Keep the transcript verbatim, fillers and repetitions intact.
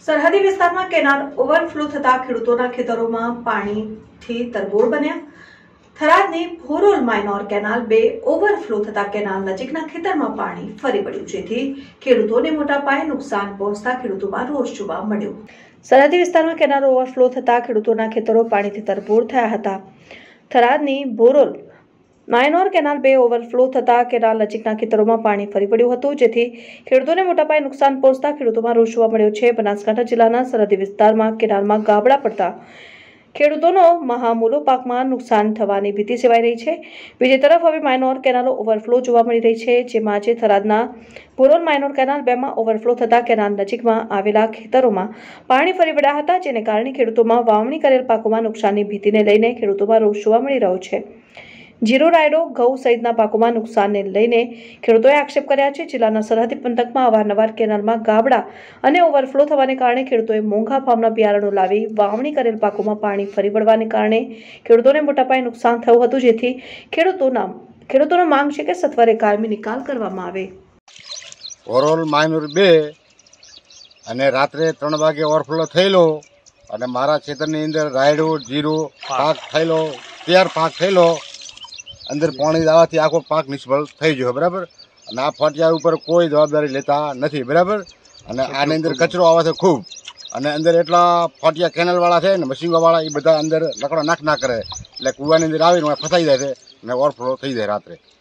સરહદી વિસ્તારમાં canal overflow થતા ખેડૂતોના ખેતરોમાં પાણીથી તરબોળ બન્યા। થરાદની ભોરોલ માઇનોર કેનાલ બે ઓવરફ્લો થતા કેનાલ નજીકના ખેતરમાં પાણી ફરી વળ્યું, જેથી ખેડૂતોને મોટા પાયે નુકસાન પહોંચતા ખેડૂતોમાં રોષ જોવા મળ્યો। સરહદી વિસ્તારમાં કેનાલ ઓવરફ્લો થતા ખેડૂતોના ખેતરો પાણીથી તરબોળ થયા હતા। થરાદની ભોરોલ માઇનોર કેનાલ બે ઓવરફ્લો થતા કેનાલ નજીકના ખેતરોમાં પાણી ફરી વળ્યું હતું, જેથી ખેડૂતોને મોટા પાયે નુકસાન પહોંચતા ખેડૂતોમાં રોષ જોવા મળ્યો છે। બનાસકાંઠા જિલ્લાના સરહદી વિસ્તારમાં કેનાલમાં ગાબડા પડતા ખેડૂતોનો મહામૂલો પાકમાં નુકસાન થવાની ભીતિ સેવાઈ રહી છે। બીજી તરફ હવે માઇનોર કેનાલો ઓવરફ્લો જોવા મળી રહી છે, જેમાં આજે થરાદના ભોરોલ માઇનોર કેનાલ બેમાં ઓવરફ્લો થતા કેનાલ નજીકમાં આવેલા ખેતરોમાં પાણી ફરી વળ્યા હતા, જેને કારણે ખેડૂતોમાં વાવણી કરેલ પાકોમાં નુકસાનની ભીતિને લઈને ખેડૂતોમાં રોષ જોવા મળી રહ્યો છે। જીરો, રાયડો, ઘઉં સહિતના પાકોમાં નુકસાનને લઈને ખેડૂતોએ આક્ષેપ કર્યા છે। જિલ્લાના સરહદી પંથકમાં અવારનવાર કેનાલમાં ગાબડા અને ઓવરફ્લો થવાને કારણે ખેડૂતોએ મોંઘા ભાવના બિયારણો લાવી વાવણી કરેલ પાકોમાં પાણી ફરી વળવાને કારણે ખેડૂતોને મોટા પાયે નુકસાન થયું હતું, જેથી ખેડૂતોના ખેડૂતોનો માંગ છે કે સત્વરે કાયમી નિકાલ કરવામાં આવે। ભોરોલ માઇનોર બે અને રાત્રે ત્રણ વાગે ઓવરફ્લો થયેલો અને મારા ખેતરની અંદર રાયડો, જીરો પાક થયેલો, તૈયાર પાક થયેલો, અંદર પાણી આવવાથી આખો પાક નિષ્ફળ થઈ ગયો, બરાબર। અને આ ફટિયા ઉપર કોઈ જવાબદારી લેતા નથી, બરાબર। અને આની અંદર કચરો આવે છે ખૂબ, અને અંદર એટલા ફટિયા કેનલવાળા છે ને મશીનવાળા એ બધા અંદર લકડો નાખ ના કરે, એટલે કૂવાની અંદર આવીને ફસાઈ જાય છે અને ઓવરફ્લો થઈ જાય રાત્રે।